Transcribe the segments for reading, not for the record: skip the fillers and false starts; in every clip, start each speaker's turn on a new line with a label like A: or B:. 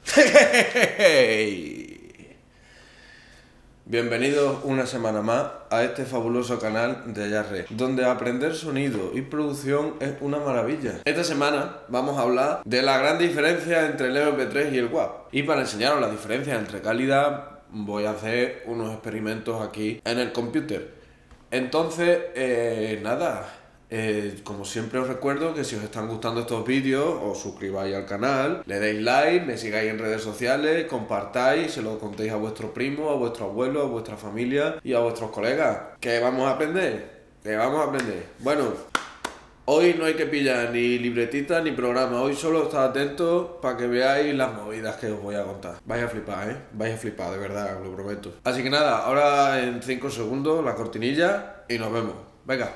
A: Hey. Bienvenidos una semana más a este fabuloso canal de Ayarre, donde aprender sonido y producción es una maravilla. Esta semana vamos a hablar de la gran diferencia entre el MP3 y el WAV. Y para enseñaros la diferencia entre calidad, voy a hacer unos experimentos aquí en el computer. Entonces, como siempre os recuerdo que si os están gustando estos vídeos, os suscribáis al canal, le deis like, me sigáis en redes sociales, compartáis, se lo contéis a vuestro primo, a vuestro abuelo, a vuestra familia y a vuestros colegas. ¿Qué vamos a aprender? ¿Qué vamos a aprender? Bueno, hoy no hay que pillar ni libretita ni programa, hoy solo estad atentos para que veáis las movidas que os voy a contar. Vais a flipar, vais a flipar, de verdad, os lo prometo. Así que nada, ahora en 5 segundos la cortinilla y nos vemos. Venga.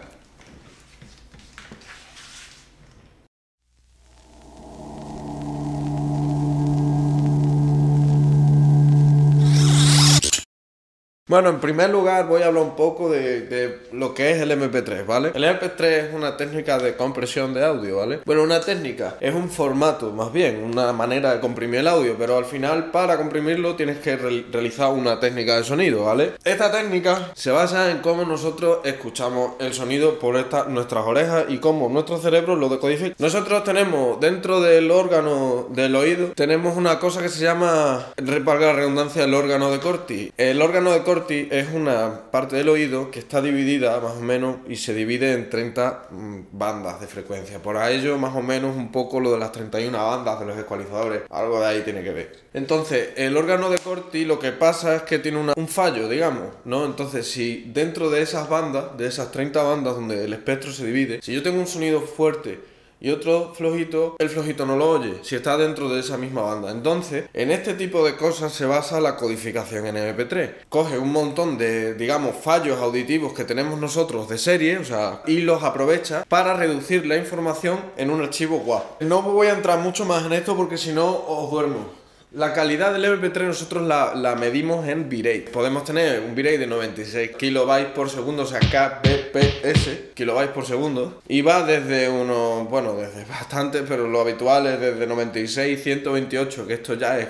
A: Bueno, en primer lugar voy a hablar un poco de lo que es el MP3, ¿vale? El MP3 es una técnica de compresión de audio, ¿vale? Bueno, una técnica, es un formato, más bien, una manera de comprimir el audio, pero al final para comprimirlo tienes que realizar una técnica de sonido, ¿vale? Esta técnica se basa en cómo nosotros escuchamos el sonido por nuestras orejas y cómo nuestro cerebro lo decodifica. Nosotros tenemos dentro del órgano del oído, tenemos una cosa que se llama, valga la redundancia, el órgano de Corti. El órgano de Corti es una parte del oído que está dividida más o menos y se divide en 30 bandas de frecuencia. Por ello más o menos un poco lo de las 31 bandas de los ecualizadores, algo de ahí tiene que ver. Entonces el órgano de Corti lo que pasa es que tiene un fallo, digamos, ¿no? Entonces si dentro de esas bandas, de esas 30 bandas donde el espectro se divide, si yo tengo un sonido fuerte y otro flojito, el flojito no lo oye, si está dentro de esa misma banda. Entonces, en este tipo de cosas se basa la codificación en MP3. Coge un montón de, digamos, fallos auditivos que tenemos nosotros de serie, o sea, y los aprovecha para reducir la información en un archivo WAV. No voy a entrar mucho más en esto porque si no os duermo. La calidad del MP3 nosotros la medimos en bitrate. Podemos tener un bitrate de 96 kilobytes por segundo, o sea, kbps, kilobytes por segundo. Y va desde unos, bueno, desde bastante, pero lo habitual es desde 96, 128, que esto ya es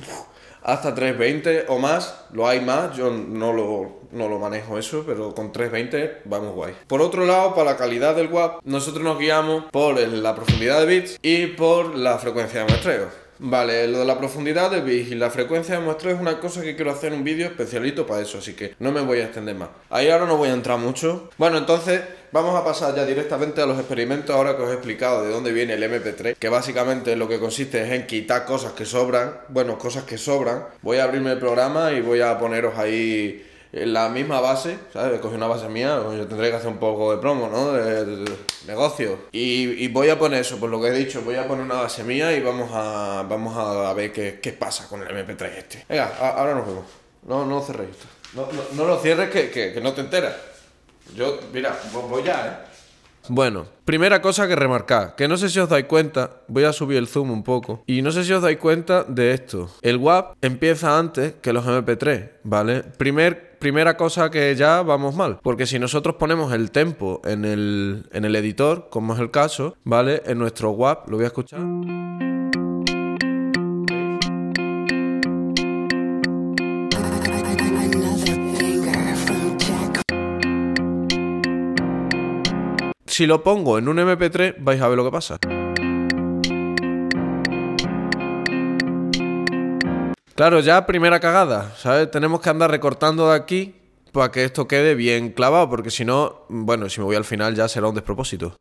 A: hasta 320 o más. Lo hay más, yo no lo manejo eso, pero con 320 vamos guay. Por otro lado, para la calidad del WAV, nosotros nos guiamos por la profundidad de bits y por la frecuencia de muestreo. Vale, lo de la profundidad de bits y la frecuencia de muestreo es una cosa que quiero hacer un vídeo especialito para eso, así que no me voy a extender más. Ahí ahora no voy a entrar mucho. Bueno, entonces vamos a pasar ya directamente a los experimentos ahora que os he explicado de dónde viene el MP3, que básicamente lo que consiste es en quitar cosas que sobran, bueno, cosas que sobran. Voy a abrirme el programa y voy a poneros ahí la misma base, ¿sabes? Cogí una base mía, yo tendré que hacer un poco de promo, ¿no? De negocio. Y voy a poner eso, por lo que he dicho, voy a poner una base mía y vamos a ver qué pasa con el MP3 este. Venga, ahora nos vemos. No cerréis esto. No lo cierres que no te enteras. Yo, mira, voy ya, Bueno, primera cosa que remarcar, que no sé si os dais cuenta, voy a subir el zoom un poco, y no sé si os dais cuenta de esto. El WAV empieza antes que los MP3, ¿vale? Primera cosa que ya vamos mal, porque si nosotros ponemos el tempo en el editor, como es el caso, ¿vale? En nuestro WAV, lo voy a escuchar. Si lo pongo en un MP3, vais a ver lo que pasa. Claro, ya primera cagada, ¿sabes? Tenemos que andar recortando de aquí para que esto quede bien clavado, porque si no, bueno, si me voy al final ya será un despropósito.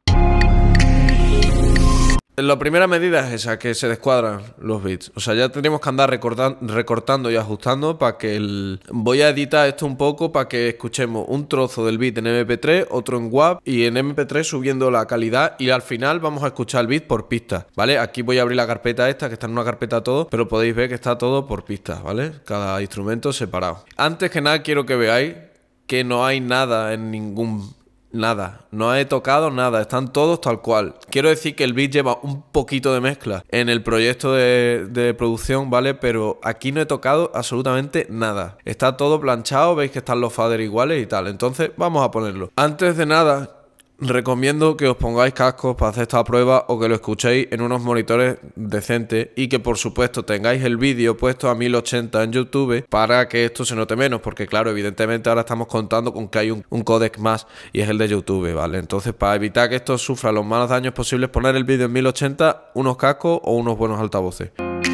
A: La primera medida es esa, que se descuadran los bits. O sea, ya tenemos que andar recortando y ajustando para que Voy a editar esto un poco para que escuchemos un trozo del bit en MP3, otro en WAV y en MP3 subiendo la calidad y al final vamos a escuchar el bit por pistas, ¿vale? Aquí voy a abrir la carpeta esta, que está en una carpeta todo, pero podéis ver que está todo por pistas, ¿vale? Cada instrumento separado. Antes que nada quiero que veáis que no hay nada en ningún... Nada, no he tocado nada, están todos tal cual. Quiero decir que el beat lleva un poquito de mezcla en el proyecto de producción, ¿vale? Pero aquí no he tocado absolutamente nada. Está todo planchado, veis que están los faders iguales y tal. Entonces vamos a ponerlo. Antes de nada, Recomiendo que os pongáis cascos para hacer esta prueba o que lo escuchéis en unos monitores decentes y que por supuesto tengáis el vídeo puesto a 1080 en YouTube para que esto se note menos, porque claro, evidentemente ahora estamos contando con que hay un códec más y es el de YouTube, ¿vale? Entonces, para evitar que esto sufra los malos daños posibles, poner el vídeo en 1080, unos cascos o unos buenos altavoces.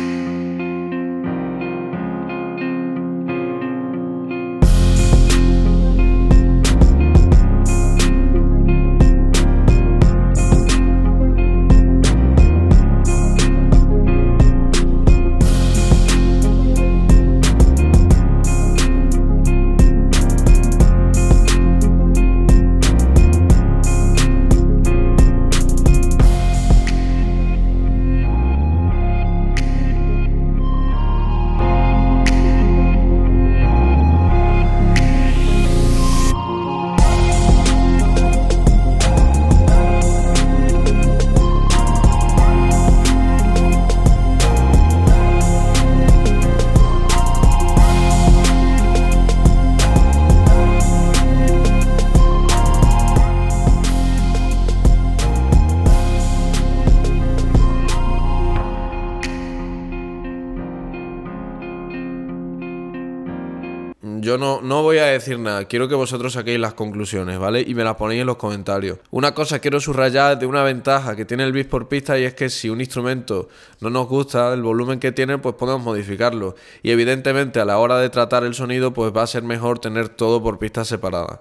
A: Yo no voy a decir nada, quiero que vosotros saquéis las conclusiones, ¿vale? Y me las ponéis en los comentarios. Una cosa quiero subrayar de una ventaja que tiene el bits por pista, y es que si un instrumento no nos gusta el volumen que tiene, pues podemos modificarlo. Y evidentemente a la hora de tratar el sonido, pues va a ser mejor tener todo por pistas separadas.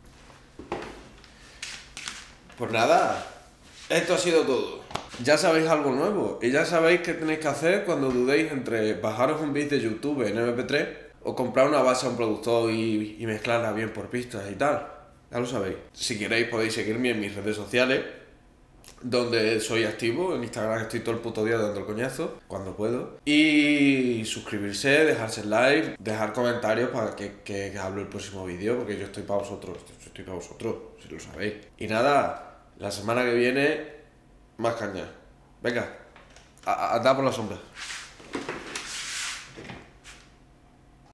A: Pues nada, esto ha sido todo. Ya sabéis algo nuevo y ya sabéis qué tenéis que hacer cuando dudéis entre bajaros un beat de YouTube en MP3 o comprar una base a un productor y mezclarla bien por pistas y tal. Ya lo sabéis. Si queréis podéis seguirme en mis redes sociales, donde soy activo. En Instagram estoy todo el puto día dando el coñazo, cuando puedo. Y suscribirse, dejarse like, dejar comentarios para que hable el próximo vídeo, porque yo estoy para vosotros. Estoy para vosotros, si lo sabéis. Y nada, la semana que viene, más caña. Venga, a dar por la sombra.